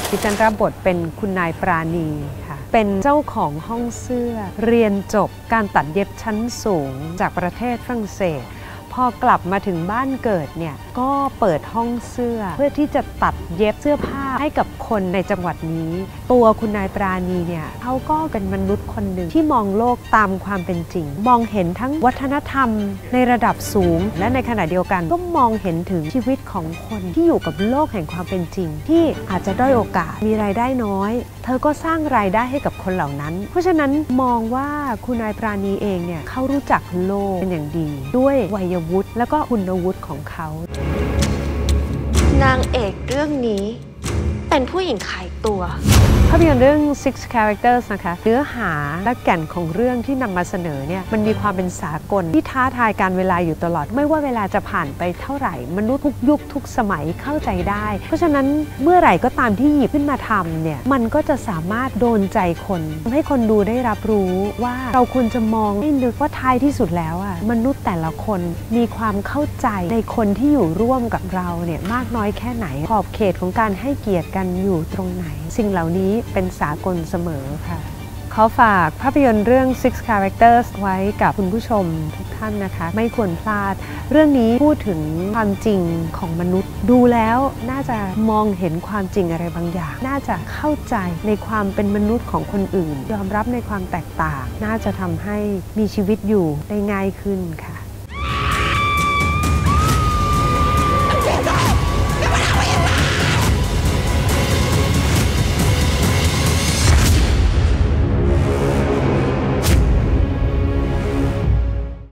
ดิฉันรับบทเป็นคุณนายปราณีค่ะเป็นเจ้าของห้องเสื้อเรียนจบการตัดเย็บชั้นสูงจากประเทศฝรั่งเศสพอกลับมาถึงบ้านเกิดเนี่ยก็เปิดห้องเสื้อเพื่อที่จะตัดเย็บเสื้อผ้าให้กับคนในจังหวัดนี้ตัวคุณนายปราณีเนี่ยเขาก็เป็นมนุษย์คนหนึ่งที่มองโลกตามความเป็นจริงมองเห็นทั้งวัฒนธรรมในระดับสูงและในขณะเดียวกันก็มองเห็นถึงชีวิตของคนที่อยู่กับโลกแห่งความเป็นจริงที่อาจจะด้อยโอกาสมีรายได้น้อยเธอก็สร้างรายได้ให้กับคนเหล่านั้นเพราะฉะนั้นมองว่าคุณนายปราณีเองเนี่ยเขารู้จักโลกเป็นอย่างดีด้วยวัยวุฒิและก็คุณวุฒิของเขานางเอกเรื่องนี้เป็นผู้หญิงขายตัวภาพยนตร์เรื่อง Six Characters นะคะเนื้อหาและแก่นของเรื่องที่นำมาเสนอเนี่ยมันมีความเป็นสากลที่ท้าทายการเวลาอยู่ตลอดไม่ว่าเวลาจะผ่านไปเท่าไหร่มนุษย์ทุกยุคทุกสมัยเข้าใจได้เพราะฉะนั้นเมื่อไหร่ก็ตามที่หยิบขึ้นมาทำเนี่ยมันก็จะสามารถโดนใจคนทำให้คนดูได้รับรู้ว่าเราควรจะมองให้นึกว่าท้ายที่สุดแล้วอะมนุษย์แต่ละคนมีความเข้าใจในคนที่อยู่ร่วมกับเราเนี่ยมากน้อยแค่ไหนขอบเขตของการให้เกียรติกันอยู่ตรงไหนสิ่งเหล่านี้เป็นสากลเสมอค่ะขอฝากภาพยนตร์เรื่อง Six Characters ไว้กับคุณผู้ชมทุกท่านนะคะไม่ควรพลาดเรื่องนี้พูดถึงความจริงของมนุษย์ดูแล้วน่าจะมองเห็นความจริงอะไรบางอย่างน่าจะเข้าใจในความเป็นมนุษย์ของคนอื่นยอมรับในความแตกต่างน่าจะทำให้มีชีวิตอยู่ได้ง่ายขึ้นค่ะ